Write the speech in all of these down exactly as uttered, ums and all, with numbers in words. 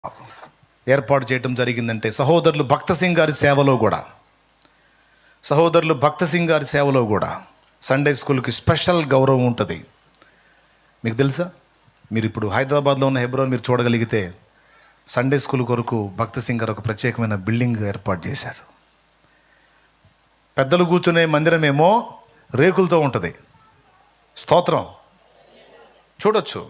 ఏర్పాటు చేయటం జరిగిందంటే సహోదరులు భక్త సింగ్ గారి సేవలో కూడా సహోదరులు భక్త సింగ్ గారి సేవలో కూడా సండే స్కూల్కి స్పెషల్ గౌరవం ఉంటుంది. మీకు తెలుసా? మీరు ఇప్పుడు హైదరాబాద్లో ఉన్న హెబ్రోన్ మీరు చూడగలిగితే సండే స్కూల్ కొరకు భక్త సింగ్ గారు ఒక ప్రత్యేకమైన బిల్డింగ్ ఏర్పాటు చేశారు. పెద్దలు కూర్చునే మందిరమేమో రేకులతో ఉంటుంది. స్తోత్రం చూడొచ్చు.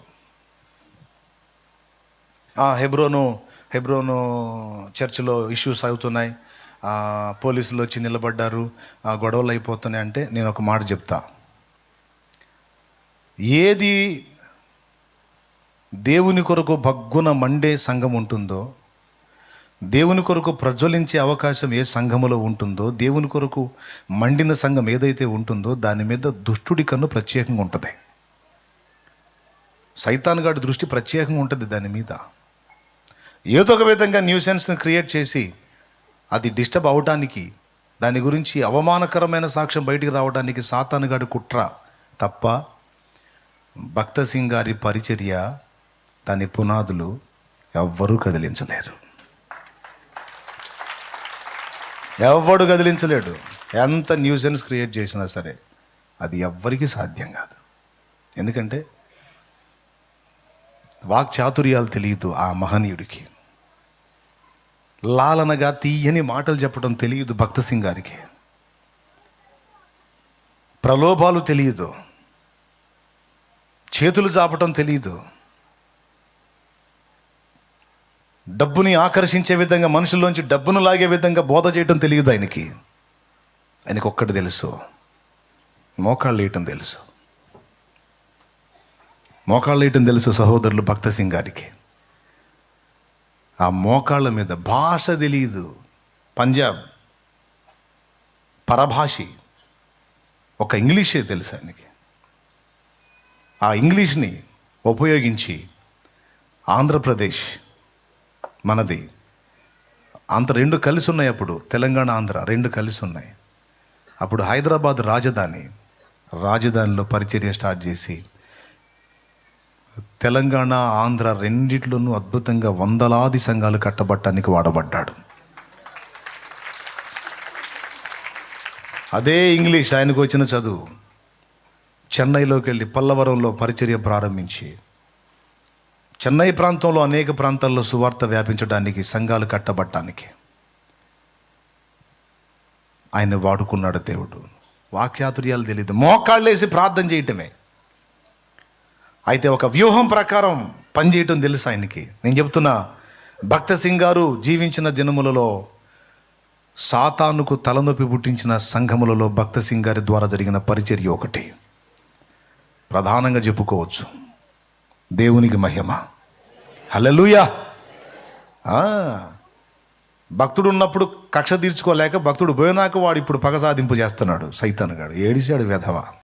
హెబ్రోను హెబ్రోను చర్చిలో ఇష్యూస్ అవుతున్నాయి, పోలీసులు వచ్చి నిలబడ్డారు, గొడవలు అయిపోతున్నాయి అంటే నేను ఒక మాట చెప్తా. ఏది దేవుని కొరకు భగ్గున మండే సంఘం ఉంటుందో, దేవుని కొరకు ప్రజ్వలించే అవకాశం ఏ సంఘములో ఉంటుందో, దేవుని కొరకు మండిన సంఘం ఏదైతే ఉంటుందో దాని మీద దుష్టుడి కన్ను ప్రత్యేకంగా ఉంటుంది. సైతాన్ గాడి దృష్టి ప్రత్యేకంగా ఉంటుంది దాని మీద. ఏదో ఒక విధంగా న్యూసెన్స్ని క్రియేట్ చేసి అది డిస్టర్బ్ అవడానికి, దాని గురించి అవమానకరమైన సాక్ష్యం బయటికి రావడానికి సాతాను గాడి కుట్ర తప్ప భక్త సింగ్ గారి పరిచర్య, దాని పునాదులు ఎవ్వరూ కదిలించలేరు. ఎవ్వడు కదిలించలేడు. ఎంత న్యూసెన్స్ క్రియేట్ చేసినా సరే అది ఎవ్వరికీ సాధ్యం కాదు. ఎందుకంటే వాక్చాతుర్యాలు తెలియదు ఆ మహనీయుడికి. లాలనగా తీయని మాటలు చెప్పడం తెలియదు భక్త సింగ్ గారికి. ప్రలోభాలు తెలియదు, చేతులు చాపటం తెలియదు, డబ్బుని ఆకర్షించే విధంగా, మనుషుల్లోంచి డబ్బును లాగే విధంగా బోధ చేయటం తెలియదు ఆయనకి. ఆయనకు ఒక్కటి తెలుసు, మోకాళ్ళు వేయటం తెలుసు. మోకాళ్ళు వేయటం తెలుసు సహోదరులు భక్త సింగ్ గారికి. ఆ మోకాళ్ళ మీద భాష తెలియదు, పంజాబ్ పరభాషి, ఒక ఇంగ్లీషే తెలుసు ఆయనకి. ఆ ఇంగ్లీష్ని ఉపయోగించి ఆంధ్రప్రదేశ్ మనది, అంత రెండు కలిసి ఉన్నాయి. అప్పుడు తెలంగాణ ఆంధ్ర రెండు కలిసి ఉన్నాయి. అప్పుడు హైదరాబాద్ రాజధాని, రాజధానిలో పరిచర్య స్టార్ట్ చేసి తెలంగాణ ఆంధ్ర రెండిట్లోనూ అద్భుతంగా వందలాది సంఘాలు కట్టబట్టడానికి వాడబడ్డాడు. అదే ఇంగ్లీష్ ఆయనకు వచ్చిన చదువు. చెన్నైలోకి వెళ్ళి పల్లవరంలో పరిచర్య ప్రారంభించి చెన్నై ప్రాంతంలో అనేక ప్రాంతాల్లో సువార్త వ్యాపించడానికి, సంఘాలు కట్టబట్టడానికి ఆయన వాడుకున్నాడు దేవుడు. వాక్చాతుర్యాలు తెలియదు, మోకాళ్ళేసి ప్రార్థన చేయటమే. అయితే ఒక వ్యూహం ప్రకారం పనిచేయటం తెలుసు ఆయనకి. నేను చెప్తున్నా, భక్త సింగ్ గారు జీవించిన దినములలో సాతానుకు తలనొప్పి పుట్టించిన సంఘములలో భక్త సింగ్ గారి ద్వారా జరిగిన పరిచర్య ఒకటి ప్రధానంగా చెప్పుకోవచ్చు. దేవునికి మహిమ. హల్లెలూయా. భక్తుడు ఉన్నప్పుడు కక్ష తీర్చుకోలేక, భక్తుడు పోయినాక వాడు ఇప్పుడు పగ సాధింపు చేస్తున్నాడు. సైతాను గాడు ఏడిశాడు వెధవ.